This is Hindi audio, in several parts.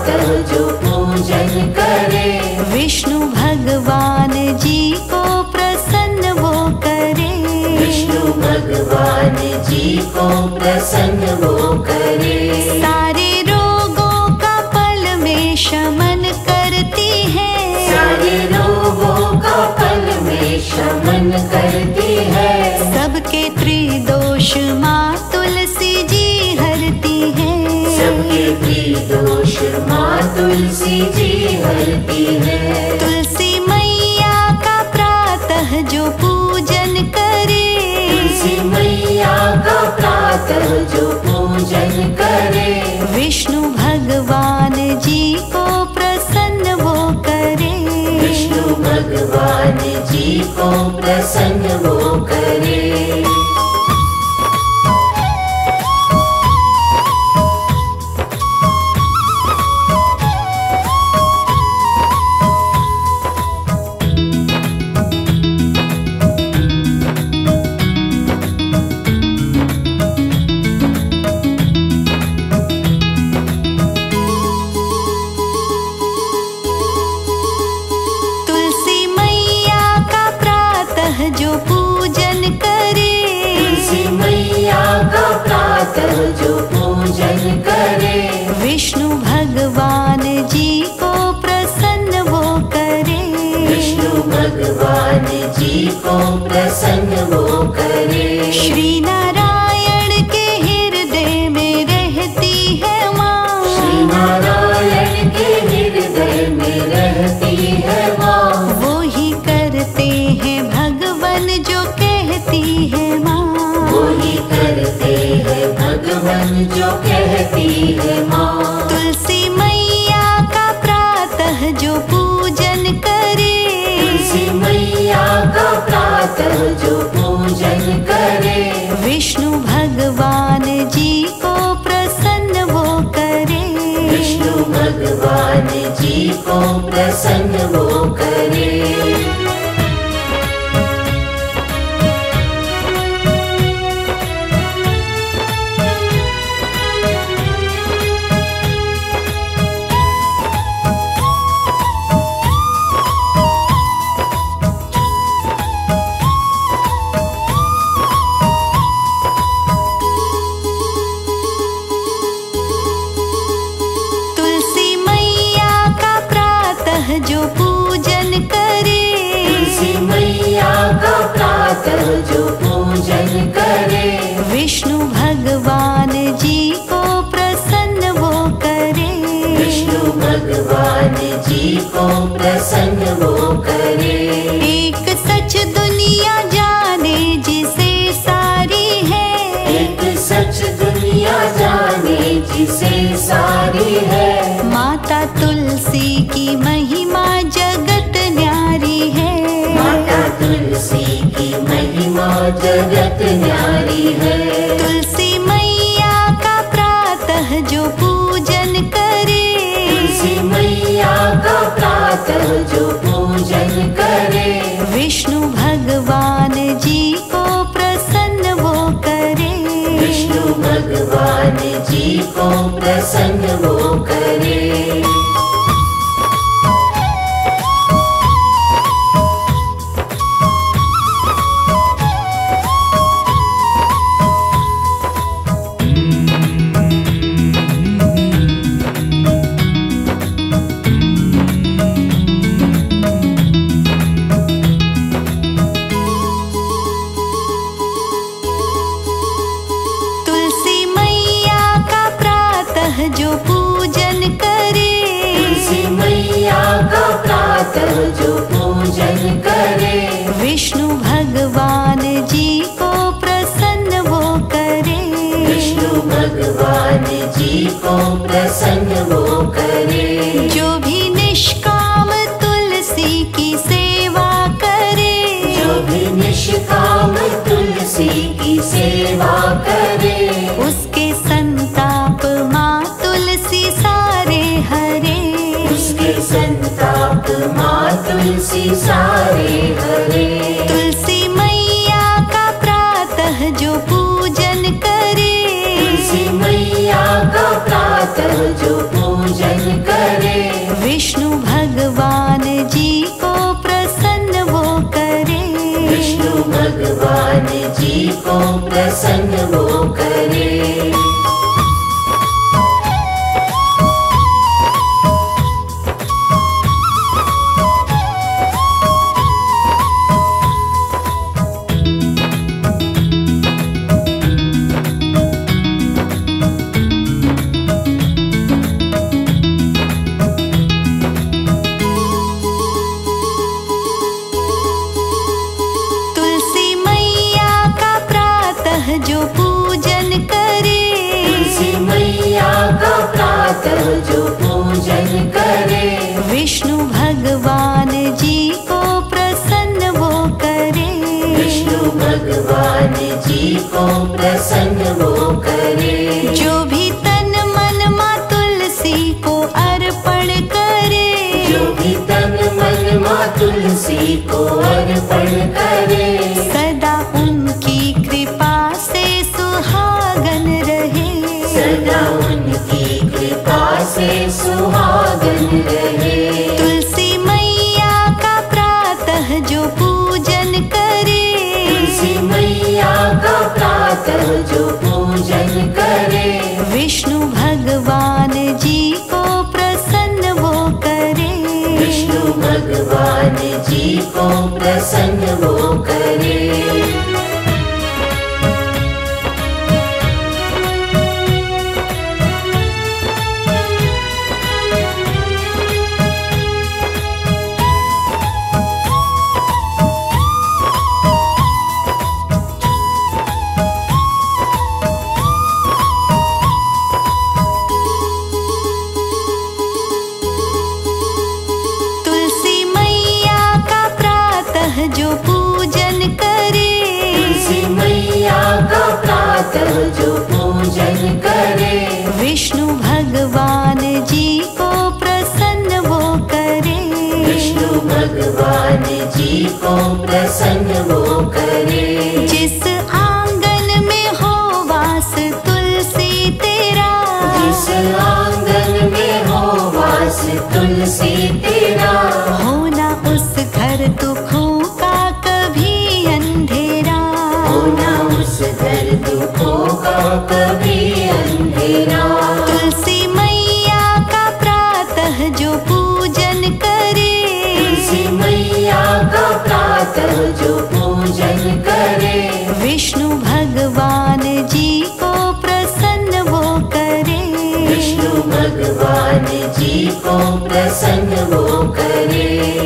प्रातः जो पूजन करे, विष्णु भगवान जी को प्रसन्न वो करे, विष्णु भगवान जी को प्रसन्न वो करे। सारे रोगों का पल में शमन करती है, सारे रोगों का पल में शमन करती है, सबके त्रिदोष माँ तुलसी जी हरती है, सबके त्रिदोष माँ तुलसी जी हरती है। तुलसी मैया का प्रातः जो पूजन करे, तुलसी मैया का प्रातः जो पूजन करे, विष्णु भगवान जी को प्रसन्न वो करे, विष्णु भगवान जी को प्रसन्न वो करे। तुलसी मैया का प्रातः जो पूजन करे, तुलसी मैया का प्रातः जो पूजन करे, विष्णु भगवान जी को प्रसन्न वो करे, विष्णु भगवान जी को प्रसन्न वो करे। श्री नारायण के हृदय में रहती है माँ, श्री नारायण के हृदय में रहती है माँ, वो ही करते हैं भगवान जो कहती है माँ, वो ही करते हैं भगवान जो कहती है माँ। तुलसी मैया का प्रातः जो पूजन करे, तुलसी मैया का प्रातः जो पूजन करे, विष्णु भगवान जी को प्रसन्न वो करे, विष्णु भगवान जी को प्रसन्न वो करे। तुलसी मैया का प्रातः जो पूजन करे, तुलसी मैया का प्रातः जो पूजन करे, विष्णु भगवान जी को प्रसन्न वो करे, विष्णु भगवान जी को प्रसन्न वो करे। एक सच दुनिया जाने जिसे सारी है, एक सच दुनिया जाने जिसे सारी है, माता तुलसी की महिमा जगत न्यारी है, माता तुलसी की महिमा जगत न्यारी है। तुलसी मैया का प्रातः जो पूजन करे, तुलसी मैया का प्रातः जो पूजन करे, विष्णु भगवान जी को प्रसन्न वो करे, विष्णु भगवान जी को प्रसन्न वो करे। तुलसी मैया का प्रातः जो पूजन करे, तुलसी मैया का प्रातः जो पूजन करे, विष्णु भगवान जी को प्रसन्न वो करे, विष्णु भगवान जी को प्रसन्न वो करे। जो भी निष्काम तुलसी की सेवा करे, जो भी निष्काम तुलसी की सेवा करे, उसके संताप माँ तुलसी सारे हरे, उसके संताप माँ तुलसी सारे हरे। तुलसी मैया का प्रातः जो पूजन करे, तुलसी मैया का प्रातः जो पूजन करे, को प्रसन्न वो करे। जो पूजन करे, तुलसी मैया का प्रातः जो पूजन करे, विष्णु भगवान जी को प्रसन्न वो करे। विष्णु भगवान जी को प्रसन्न वो करे। जो भी तन मन माँ तुलसी को अर्पण करे, जो भी तन मन माँ तुलसी को अर्पण करे, सदा उनकी कृपा से सुहागन रहे। सदा उनकी कृपा से सुहागन रहे। तुलसी मैया का प्रातः जो पूजन करे, तुलसी मैया का प्रातः जो पूजन करे, विष्णु भगवान जी को प्रसन्न वो करे। विष्णु भगवान जी को प्रसन्न वो करे। जो पूजन करे, तुलसी मैया का प्रातः जो पूजन करे, विष्णु भगवान जी को प्रसन्न वो करे। विष्णु भगवान जी को प्रसन्न वो करे। जिस आंगन में हो वास तुलसी तेरा, जिस आंगन में हो वास तुलसी तेरा, होना उस घर दुखों का कभी अंधेरा। होना उस घर दुखों का कभी अंधेरा। तुलसी मैया का प्रातः जो पूजन करे, तुलसी मैया का प्रातः जो पूजन करे, विष्णु भगवान जी को प्रसन्न वो करे। विष्णु भगवान जी को प्रसन्न वो करे।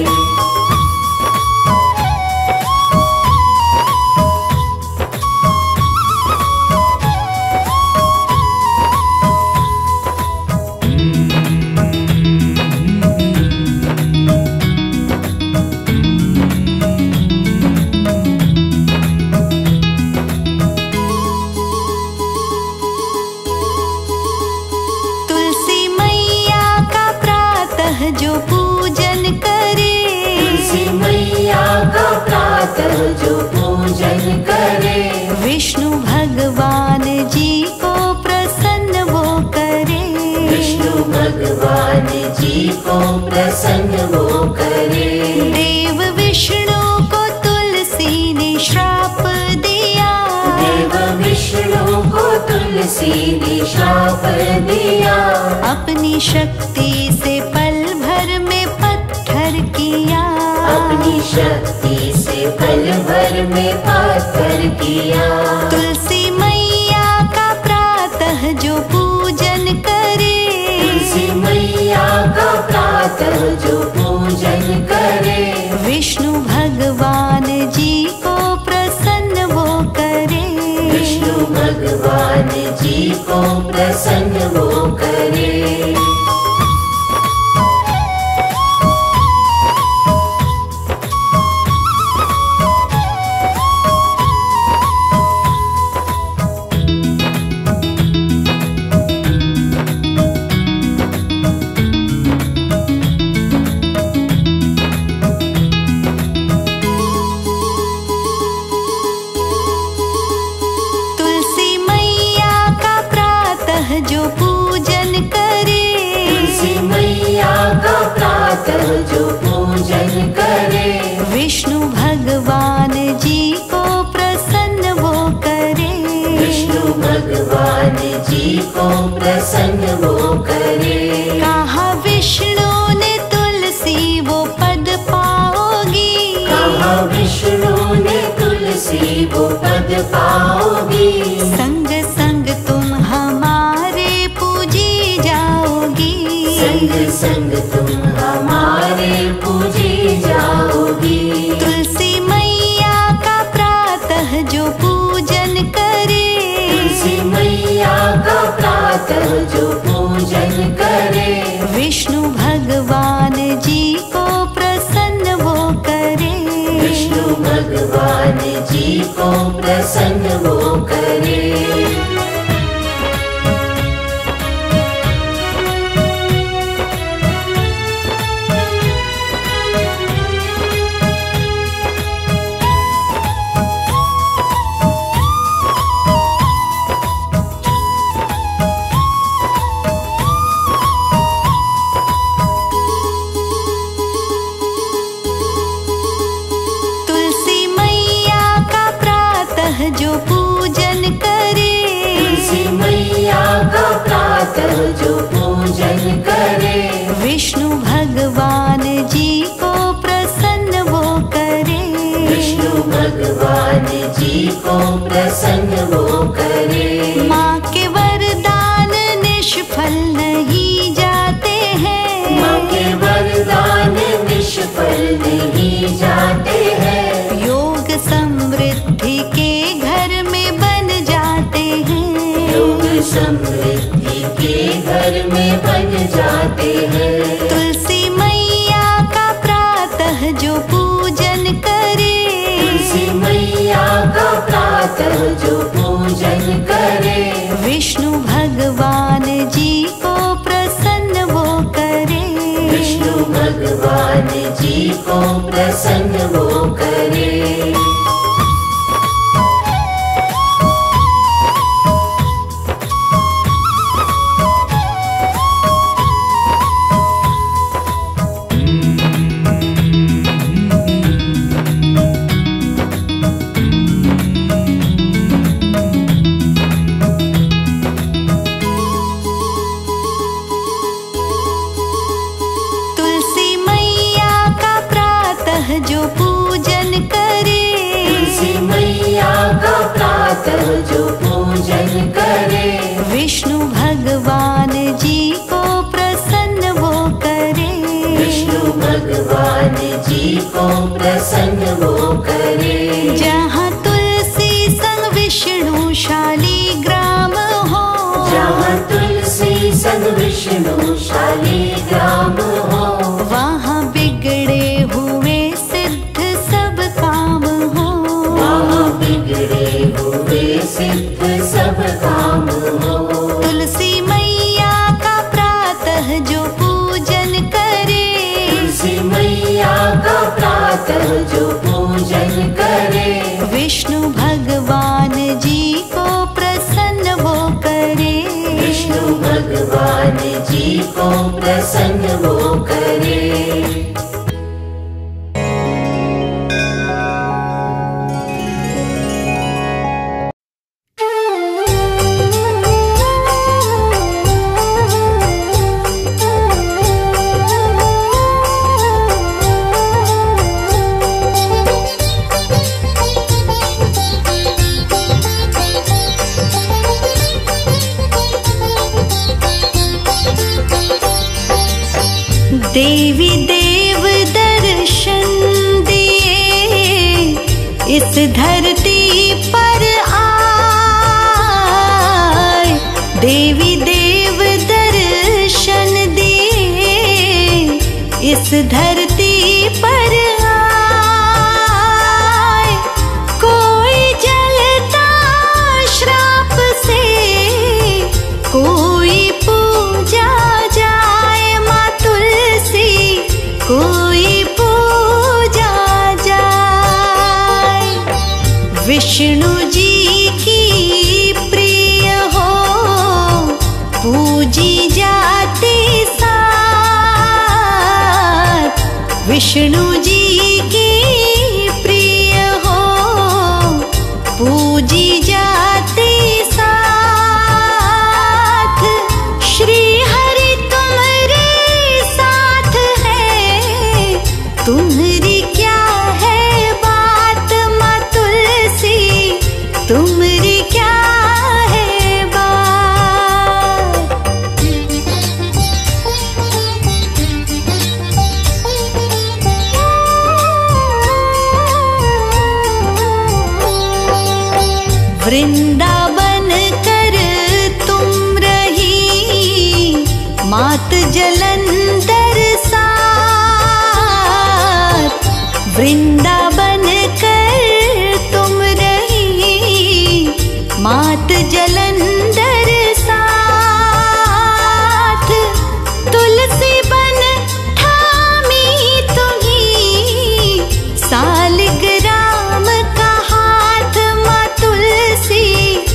जो पूजन करे, तुलसी मैया का प्रातः जो पूजन करे, विष्णु भगवान जी को प्रसन्न वो करे। विष्णु भगवान जी को प्रसन्न वो करे। देव विष्णु को तुलसी ने श्राप दिया, देव विष्णु को तुलसी ने श्राप दिया, अपनी शक्ति से पल भर में पत्थर किया। अपनी शक्ति से पल भर में पत्थर किया। तुलसी मैया का प्रातः जो पूजन करे, तुलसी मैया का प्रातः जो पूजन करे, विष्णु भगवान जी को प्रसन्न वो करे। विष्णु भगवान जी को प्रसन्न वो करे। जो पूजन करे, तुलसी मैया का प्रातः जो पूजन करे, विष्णु भगवान जी को प्रसन्न वो जी को प्रसन्न वो करे। कहा विष्णु ने तुलसी वो पद पाओगी, कहा विष्णु ने तुलसी वो पद पाओगी। संग संग तुम हमारे पूजी जाओगी, संग संग तुम हमारे पूजी जाओगी। तुलसी मैया का प्रातः जो पूजन करे, तुलसी मैया का प्रातः जो पूजन करे। विष्णु भगवान जी को प्रसन्न वो करे, विष्णु भगवान जी को प्रसन्न वो करे। तुलसी मैया का प्रातः जो पूजन करे, तुलसी मैया का प्रातः जो पूजन करे। विष्णु भगवान जी को प्रसन्न वो करे, विष्णु भगवान जी को प्रसन्न वो करे। माँ के वरदान निष्फल नहीं जाते हैं, माँ के वरदान निष्फल नहीं जाते हैं। योग समृद्धि के घर में बन जाते हैं, योग समृद्धि के घर में बन जाते हैं। तुलसी मैया का प्रातः जो पूजन करे, तुलसी मैया का प्रातः जो पूजन करे। विष्णु भगवान जी को प्रसन्न वो करे, विष्णु भगवान जी को प्रसन्न वो करे। तुलसी मैया का प्रातः जो पूजन करे, तुलसी मैया का प्रातः जो पूजन करे। विष्णु भगवान जी को प्रसन्न वो करे, विष्णु भगवान जी को प्रसन्न वो करे। जहाँ तुलसी संग विष्णु शालिग्राम हो, जहाँ तुलसी संग विष्णु शालिग्राम हो। वहाँ बिगड़े हुए सिद्ध सब काम हो, वहाँ बिगड़े हुए सिद्ध सब काम हो। तुलसी मैया का प्रातः जो पूजन करे, तुलसी मैया का प्रातः जो पूजन करे। विष्णु भगवान जी को प्रसन्न वो करे, विष्णु भगवान जी को प्रसन्न वो करे। देवी देव दर्शन दिए इस धरती पर आए, देवी देव दर्शन दिए इस धरती पर आए। कोई जलता श्राप से, कोई पूजा जाए माँ तुलसी, कोई पूजा जाए। विष्णु जी की प्रिय हो पूजी जाती साथ, विष्णु जी की प्रिय हो पूजी जाती साथ। तुमरी क्या है बात। वृंदावन कर तुम रही मात जलंधर साथ। वृंदावन कर तुम रही मात जलंधर साथ। तुलसी बन ठामी तुम्ही सालिग्राम का हाथ। माँ तुलसी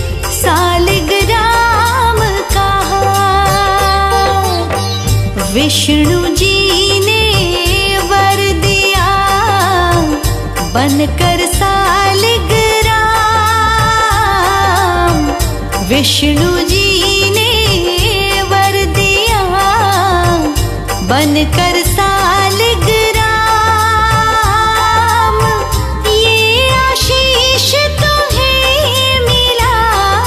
सालिग्राम का हाथ। विष्णु जी ने वर दिया बनकर सालिग्राम। विष्णु जी ने वर दिया बनकर सालिग्राम। ये आशीष तुम्हें मिला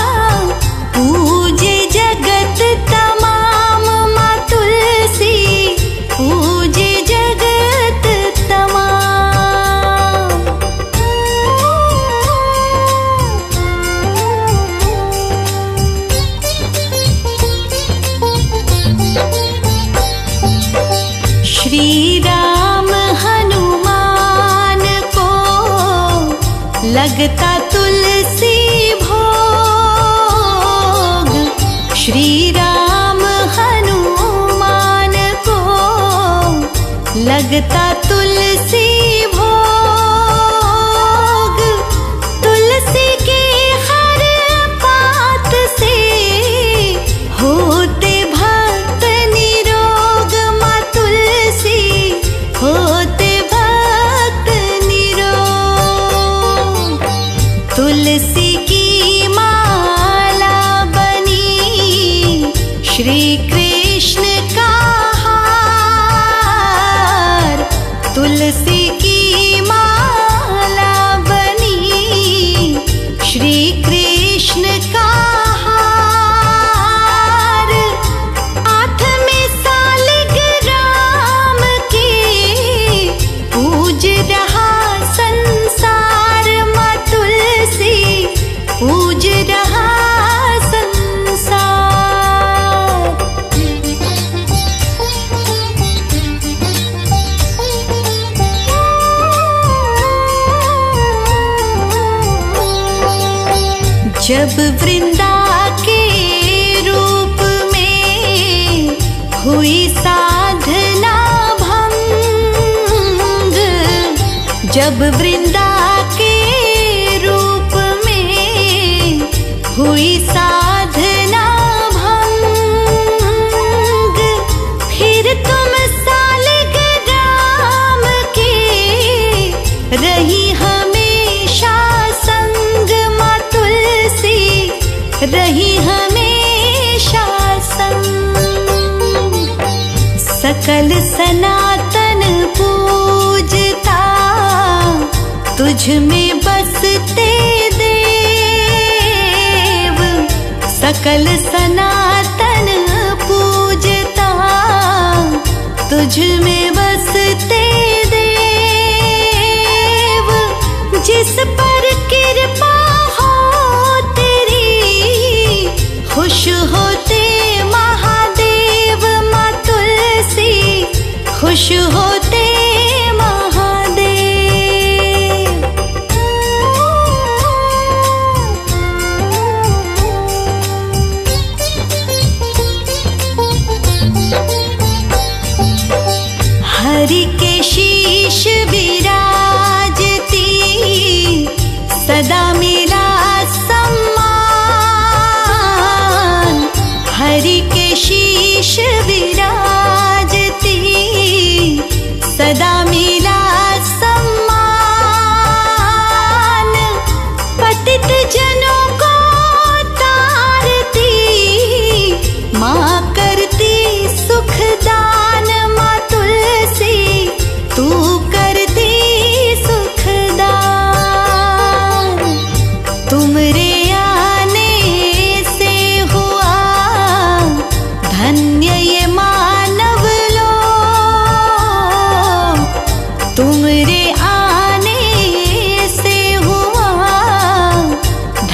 पूजे जगत तमाम। माँ तुलसी पूजे जगत तमाम। श्री राम हनुमान को लगता तुलसी भोग। श्री राम हनुमान को लगता तुलसी भोग। तुलसी के हर पात से होते भक्त निरोग। माँ तुलसी होते भक्त निरोग। तुलसी की माला बनी श्री कृष्ण का हार। तुलसी की माला बनी श्री कृष्ण का हार। हाथ में सालिग्राम के पूज रहा संसार। माँ तुलसी पूज रहा संसार। जब वृंदा के रूप में हुई साधना भंग। जब वृंदा के रूप में हुई साधना भंग। फिर तुम सालिग्राम के रही हमेशा संग। माँ तुलसी रही हमेशा संग। सकल सनातन पूजता तुझ में बसते देव। सकल सनातन पूजता तुझ में बसते देव। जिस पर कृपा हो तेरी खुश होते महादेव। माँ तुलसी खुश होते महादेव।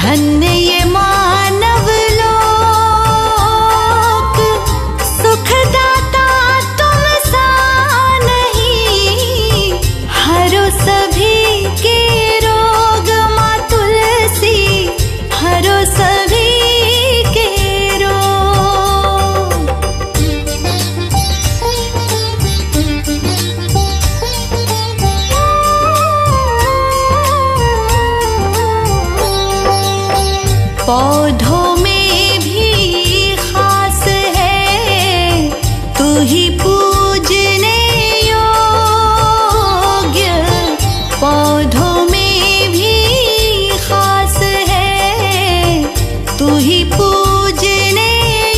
धन्य ये मानव लोक, सुखदाता तुम सा नहीं, हरो सभी के रोग माँ तुलसी, हरो सभी के रोग। पौधों में भी खास है तू ही पूजने योग्य, पौधों में भी खास है तू ही पूजने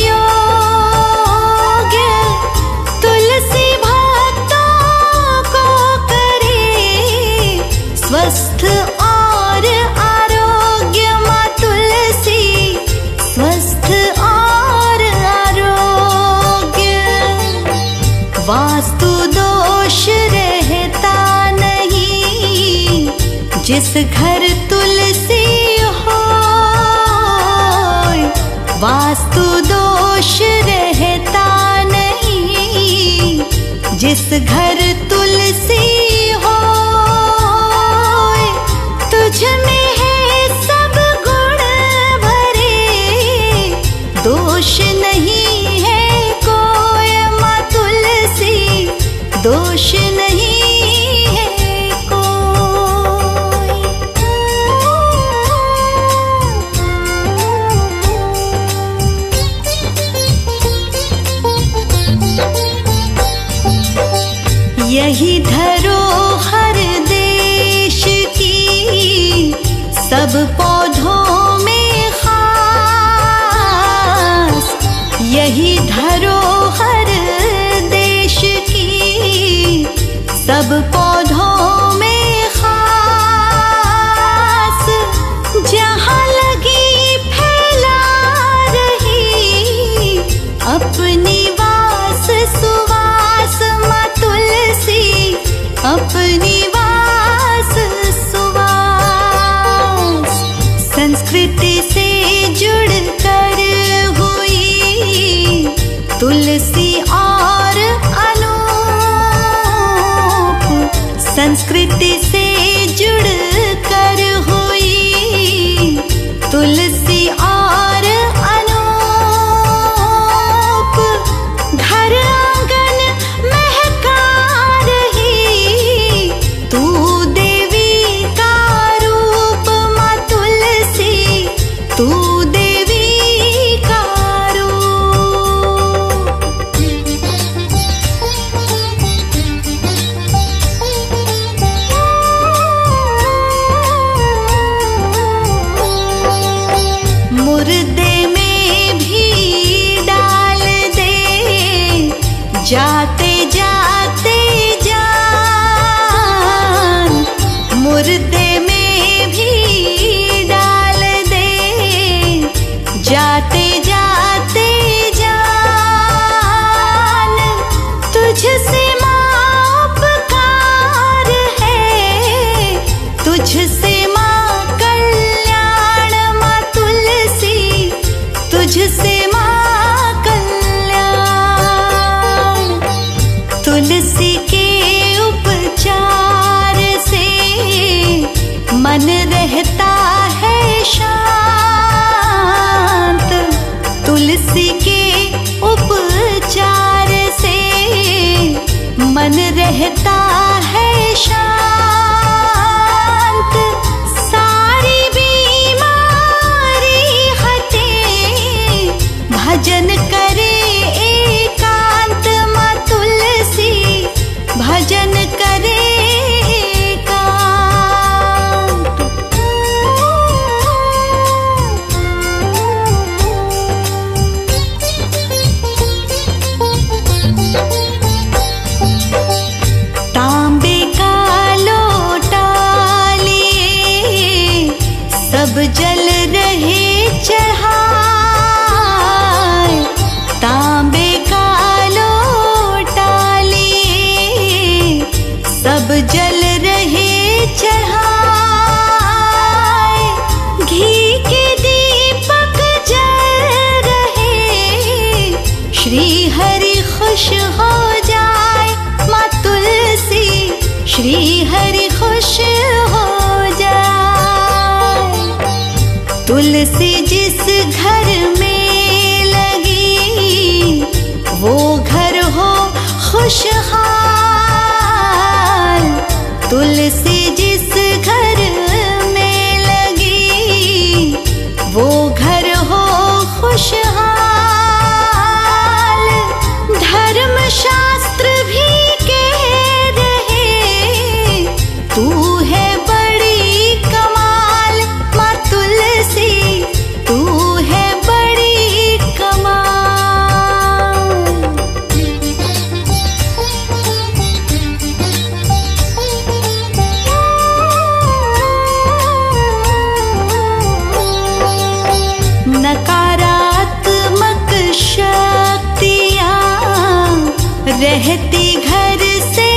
योग्य। तुलसी भक्तों को करे स्वस्थ और आरोग्य, माँ तुलसी स्वस्थ और आरोग्य। वास्तु दोष रहता नहीं जिस घर तुलसी हो, वास्तु दोष रहता नहीं जिस घर तुलसी हो। तुझ में है सब गुण भरे, दोष नहीं है कोई माँ तुलसी, दोष नहीं है कोई। यही धरोहर देश की सब पौधों में खास, यही धरोहर देश की सब पौधों में खास। जहाँ लगी फैला रही अपनी वास सुवास, माँ तुलसी अपनी वास सुवास। संस्कृति से जुड़ कर हुई तुलसी और अनूप, संस्कृति से जुड़ कर हुई तुलसी और अनूप। घर आंगन महका रही तू देवी का रूप, माँ तुलसी तू देवी का रूप। मुर्दे में भी डाल दे जाते जाते जान, मुर्दे में भी डाल दे जाते जाते जान। तुझसे माँ उपकार है, तुझसे माँ कल्याण, माँ तुलसी तुझसे माँ कल्याण। तुलसी के उपचार से मन रहता है शांत, तुलसी जिस घर में लगी वो घर हो खुशहाल। तुलसी जिस घर में लगी वो घर हो खुशहाल। धर्म शास्त्र भी कह रहे तू है बड़ी कमाल। माँ तुलसी तू है बड़ी कमाल। नकारात्मक शक्तियाँ रहती घर से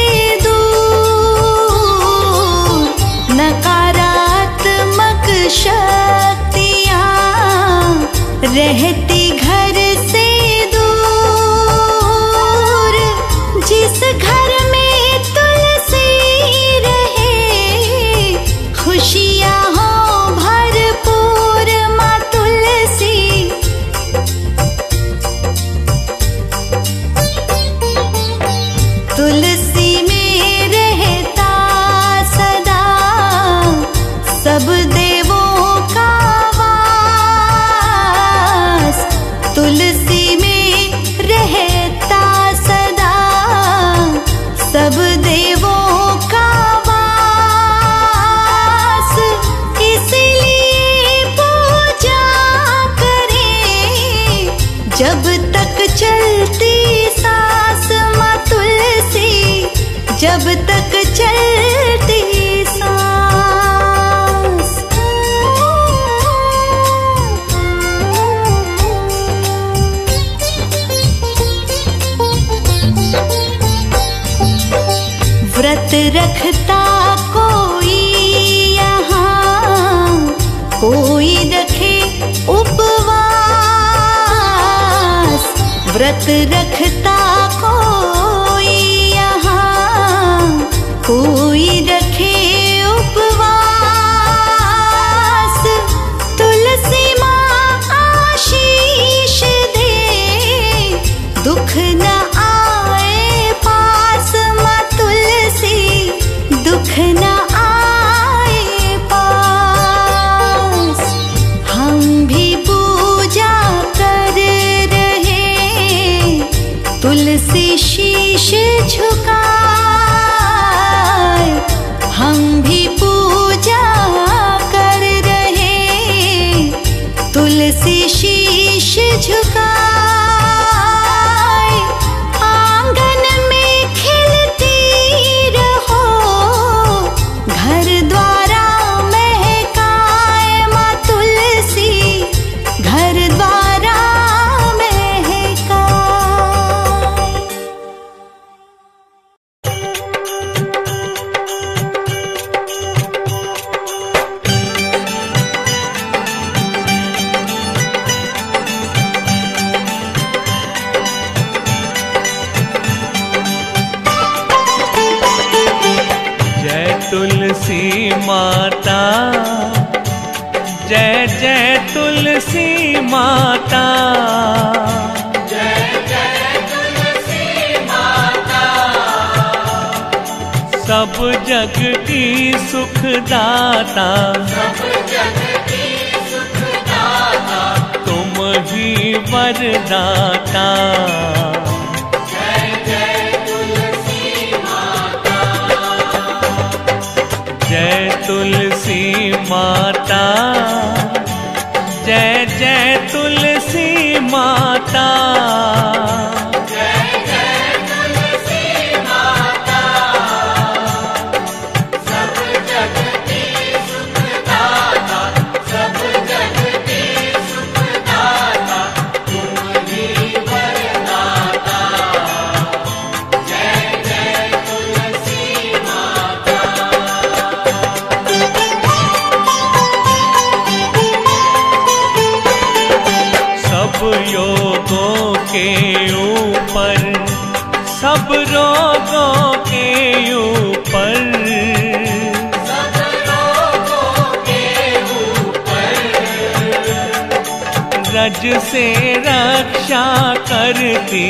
दूर। नकारात्मक शक्तियाँ रहती घर से दूर। जिस घर में तुलसी रहे खुशियाँ हो भरपूर। माँ तुलसी तुलसी में रहता सदा सब देवों का वास। तुलसी में रहता सदा सब देवों का वास। इसलिए पूजा करें जब तक चलती सांस। माँ तुलसी जब तक चलती सांस। व्रत रखता कोई यहाँ कोई रखे उपवास। व्रत रखता कोई यहाँ कोई रखे उपवास। तुलसी माँ आशीष दे दुख न आए पास। माँ तुलसी दुख न आए पास। हम भी पूजा कर रहे तुलसी शीश झुकाए। हम भी पूजा कर रहे तुलसी शीश झुकाए। आंगन में खिलती रहो घर द्वारा महकाए। माँ तुलसी घर द्वारा महकाए। तुलसी माता जय जय तुलसी माता। जय जय तुलसी माता। सब जग की सुखदाता। सब जग की सुखदाता। तुम ही वरदाता। जय जय तुलसी माता। जय तुलसी माता। जय जय तुलसी माता। जय जय तुलसी माता। सब जग की सुखदाता। सब जग की सुखदाता। तुम ही वरदाता। जय जय तुलसी माता। सब योगों के ऊपर सब रोगों के ऊपर सब रोगों के ऊपर ब्रज से रक्षा करती,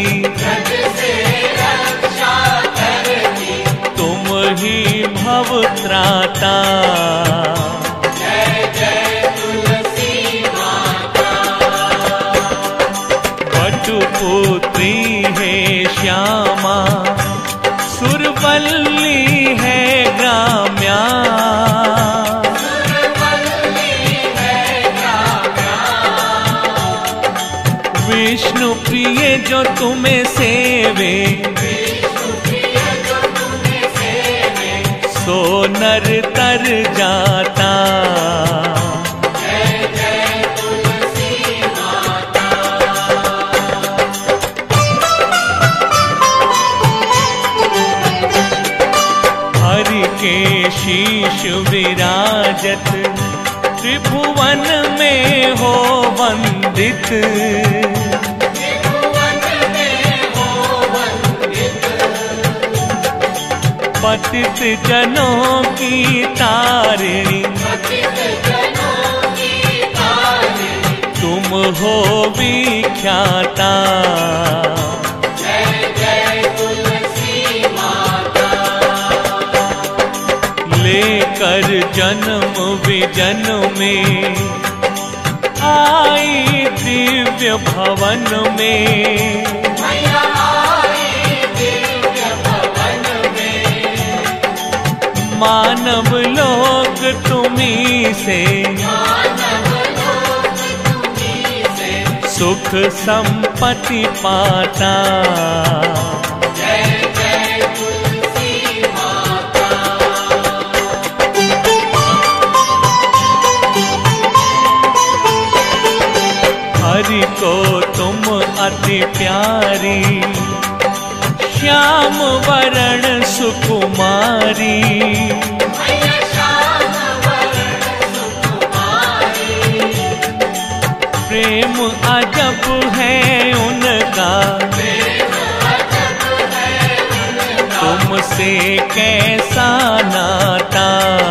तुम ही भव त्राता। वटुपुत्री है श्यामा, सुरवल्ली है ग्राम्या। विष्णु प्रिय जो तुम्हें सेवे, सो नर तर जाता। हरि के शीश विराजत, त्रिभुवन में हो वंदित। पतित जनों की तारिणी, तुम हो विख्याता। लेकर जन्म विजन में आई दिव्य भवन में। मानव लोक तुम्ही से, सुख संपत्ति पाता। हरि को तुम अति प्यारी, श्याम वरण सुकुमारी। प्रेम अजब है उनका, तुमसे कैसा नाता।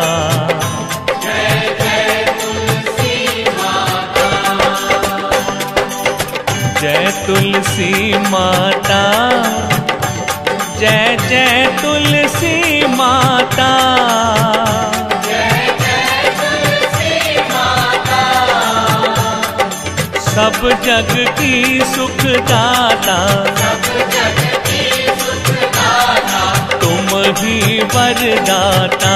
जय तुलसी माता, जय जय तुलसी माता। सब जग की सुखदाता, तुम ही वरदाता।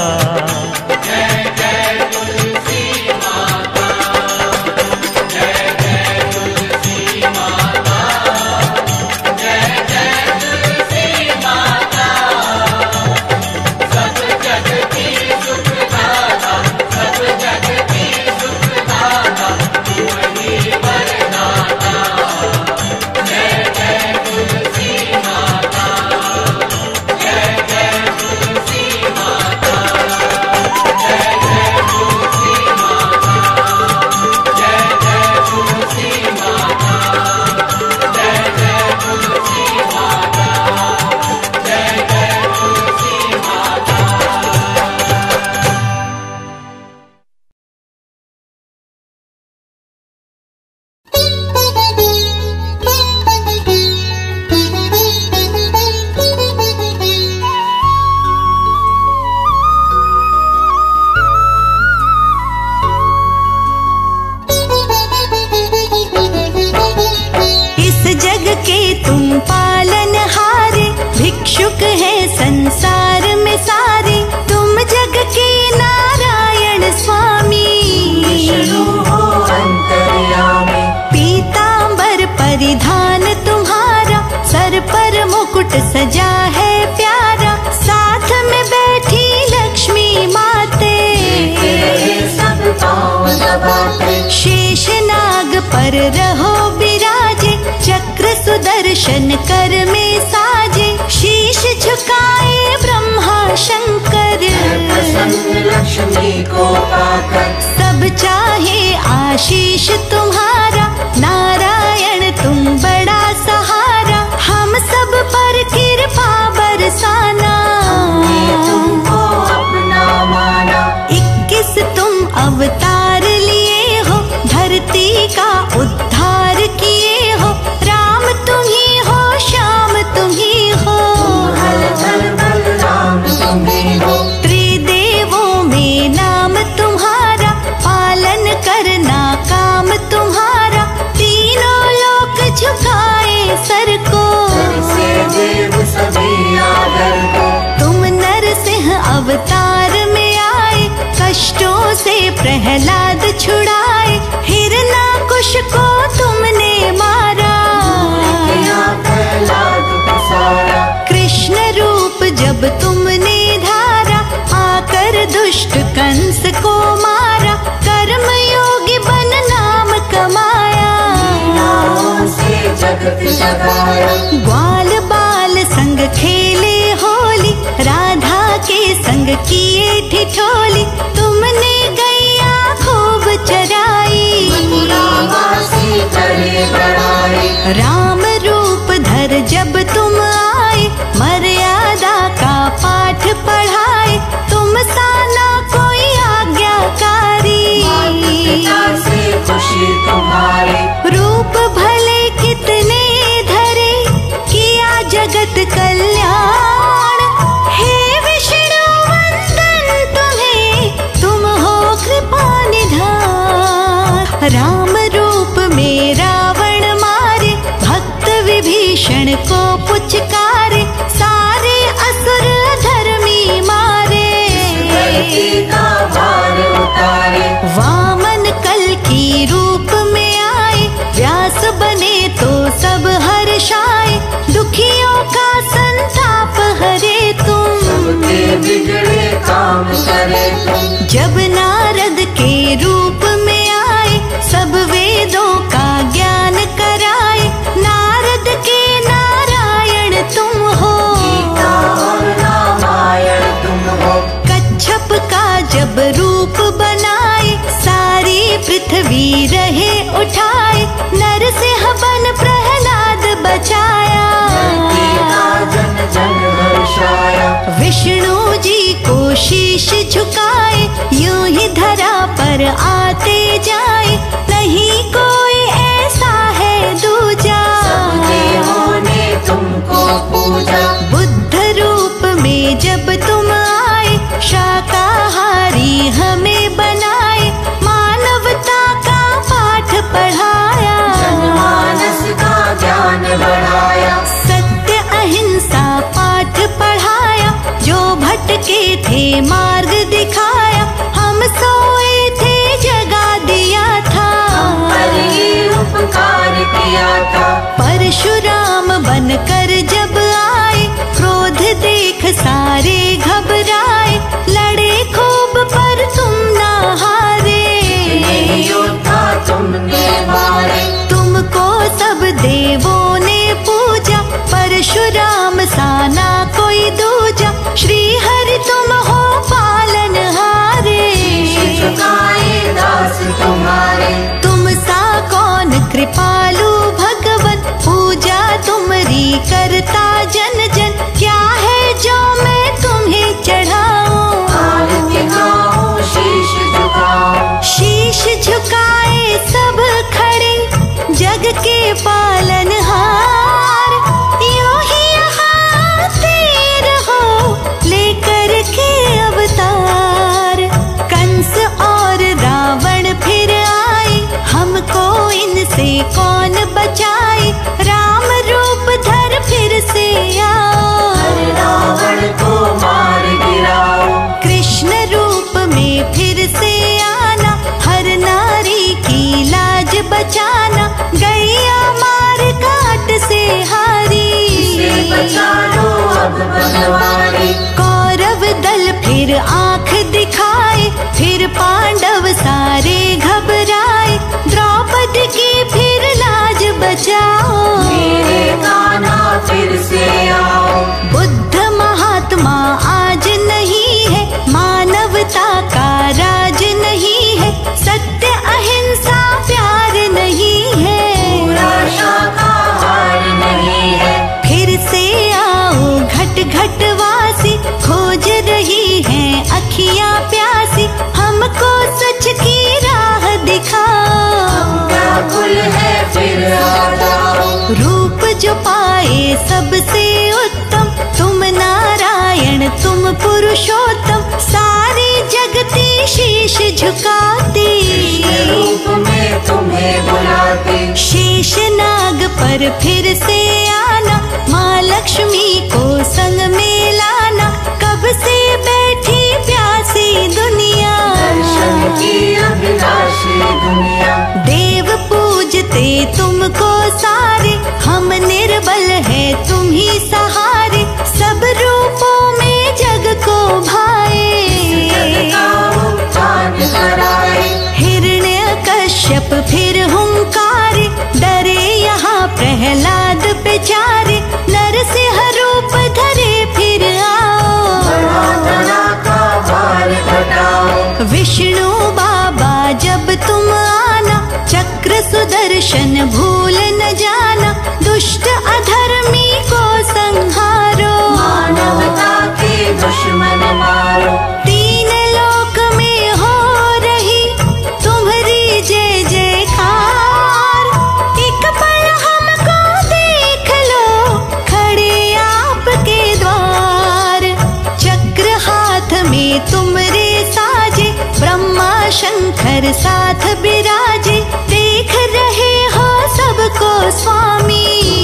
सजा है प्यारा, साथ में बैठी लक्ष्मी माते। सब पाँव दबाते, शेष नाग पर रहो विराजे, चक्र सुदर्शन कर में साजे। शीश झुकाए ब्रह्मा शंकर, प्रसन्न लक्ष्मी को पाकर। सब चाहे आशीष तुम्हारा, नारायण तुम बड़ा सहारा। हम सब पर कृपा बरसाना, तुमको अपना माना। 21 तुम अवतार लिए हो, धरती का उद्धार किए हो। राम तुम ही हो, श्याम तुम ही हो, हर थल बलराम तुम ही हो। त्रिदेवों में नाम तुम्हारा, पालन करना काम तुम्हारा। तीनों लोक झुकाए सर को, से देव सभी आदर को। तुम नरसिंह अवतार में आए, कष्टों से प्रहलाद छुड़ाए। हिरणाकुश को तुमने मारा, किया प्रहलाद को सारा। कृष्ण रूप जब तुमने धारा, आकर दुष्ट कंस को मारा। कर्म योगी बन नाम कमाया, नाम से जगत जगाया। ग्वाल बाल संग खेले होली, राधा के संग किए ठिठोली। तुमने गैया खूब चराई, वासी करे बड़ाई। राम रूप धर जब तुम आए, मर्यादा का पाठ पढ़ाए। तुम सा ना कोई आज्ञाकारी, पिता से खुशी तुम्हारी। रूप भले कितने धरे, किया जगत कल्याण। हे विष्णु वंदन तुम्हें, तुम हो कृपा निधान। राम रूप में रावण मारे, भक्त विभीषण को पुचकारे। सारे असुर धर्मी मारे, धरती का भार उतारे। वामन कल की रूप में आए, व्यास बने तो सब हर्षाए। दुखियों का संताप हरे तुम, सबके बिगड़े काम करे तुम। जब नारद के रूप में आए, सब वेदों का ज्ञान कराए। नारद के नारायण तुम हो, गीता और रामायण तुम हो। कच्छप का जब रूप बनाए, सारी पृथ्वी रहे उठाए। नरसिंह बन प्रहलाद बचाया, धरती का जन जन हर्षाया। विष्णु जी को शीश झुकाए। यूं ही धरा पर आते जाए, नहीं कोई ऐसा है दूजा। सब देवों ने तुमको पूजा। बुद्ध रूप में जब तुम आए, शाकाहारी हमें बनाए। मानवता का पाठ पढ़ाया, जनमानस का ज्ञान बढ़ाया। सत्य अहिंसा पाठ पढ़ाया। जो भटके थे मार्ग दिखाया, हम सोए थे जगा दिया था। पर ये उपकार किया था। परशुराम बनकर जब आए, क्रोध देख सारे घबराए। लड़े खूब पर तुम ना हारे, नहीं योद्धा तुमने मारे। तुमको सब देवों ने पूजा। परशुराम सा ना कोई दूजा, श्री हरि तुम हो पालनहारे। झुकाए दास तुम्हारे। तुम सा कौन कृपालु भगवन, पूजा तुमरी करता जन जन। क्या है जो मैं तुम्हें चढ़ाऊं, आरती गाऊं शीश झुकाऊं। शीश झुकाए सब खड़े, जग के पालनहार। यूं ही यहाँ आते रहो, लेकर के अवतार। कंस और रावण फिर आए, हमको इनसे कौन बचाए। राम रूप धर फिर से आओ, हर रावण को मार गिराओ। कृष्ण रूप में फिर से आना। हर नारी की लाज बचाना, गैया मार काट से हारी। इसे बचा लो अब बनवारी। कौरव दल फिर आंख दिखाए, फिर पांडव सारे घबराए। द्रौपदी की फिर लाज बचाओ, मेरे कान्हा फिर से आओ। बुद्ध महात्मा आज नहीं है, मानवता का राज नहीं है। सत्य अहिंसा प्यार नहीं है, पूरा शाकाहार नहीं है। फिर से आओ घट घट जो पाए सबसे उत्तम, तुम नारायण तुम पुरुषोत्तम, सारी जगती शीश झुकाती, रूप में तुम्हें बुलाते। शेष नाग पर फिर से आना, माँ लक्ष्मी को संग में लाना, कब से बैठी प्यासी दुनिया, दर्शन की अभिलाषी दुनिया। देव पूजते तुमको सारे, हम निर्बल है तुम ही सहारे, सब रूपों में जग को भाए, हिरण्य कश्यप फिर हुंकारे, डरे यहाँ प्रहलाद बेचारे, नरसिंह रूप धरे फिर आओ, विष्णु बाबा जब तुम आना, चक्र सुदर्शन भूल न जाना, दुष्ट अधर्मी को संहारो, मानवता के दुश्मन मारो। तीन लोक में हो रही तुम्हारी जय जयकार, एक पल हमको देख लो खड़े आपके द्वार, चक्र हाथ में तुमरे साजे, ब्रह्मा शंकर साथ बिराजे, देख रहे हो सबको स्वामी,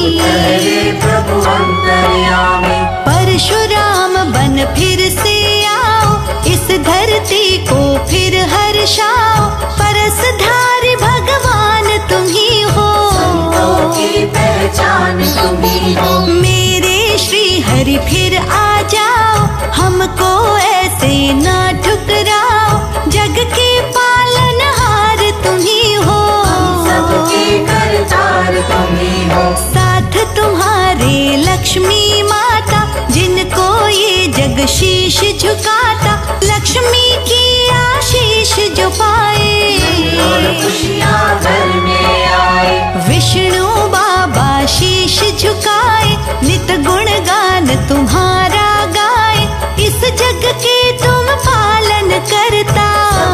प्रभु अंतर्यामी। परशुराम बन फिर से आओ, इस धरती को फिर हर्षाओ, परसधारी भगवान तुम ही हो, संतों की पहचान तुम ही हो। मेरे श्री हरि फिर आ जाओ, हमको ऐसे ना ठुकराओ, जग के पालनहार तुम ही हो, सबके करतार तुम ही हो। साथ तुम्हारे लक्ष्मी माता, जिनको ये जग शीश झुकाता, लक्ष्मी की आशीष जो पाए, खुशियाँ घर में आए। विष्णु बाबा शीश झुकाए, नित गुण गान तुम्हारा गाए, इस जग के तुम पालन करता,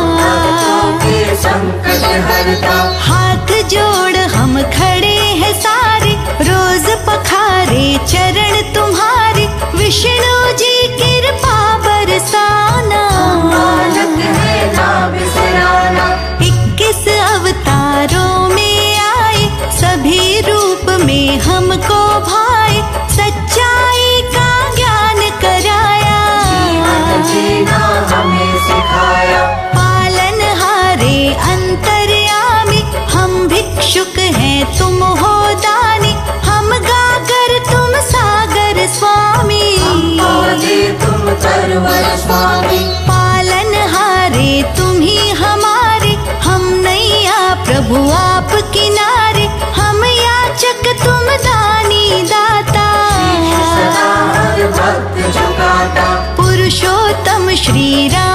के संकट हरता। हाथ जोड़ हम खड़े हैं सारे, रोज पखारे चरण तुम्हारे, विष्णु जी कृपा बरसाना, बालक है ना बिसराना। 21 अवतारों में आए, सभी रूप में हमको भाए, सच्चाई का ज्ञान कराया, जीना हमें सिखाया। पालनहारे अंतर्यामी, हम भिक्षुक हैं तुम हो दानी, हम गागर तुम सागर स्वामी, तुम तरवर स्वामी। पालनहारे तुम ही हमारे, हम नैया प्रभु आप किनारे, हम याचक तुम दानी दाता, सदा हर भक्त झुकाता। पुरुषोत्तम श्री राम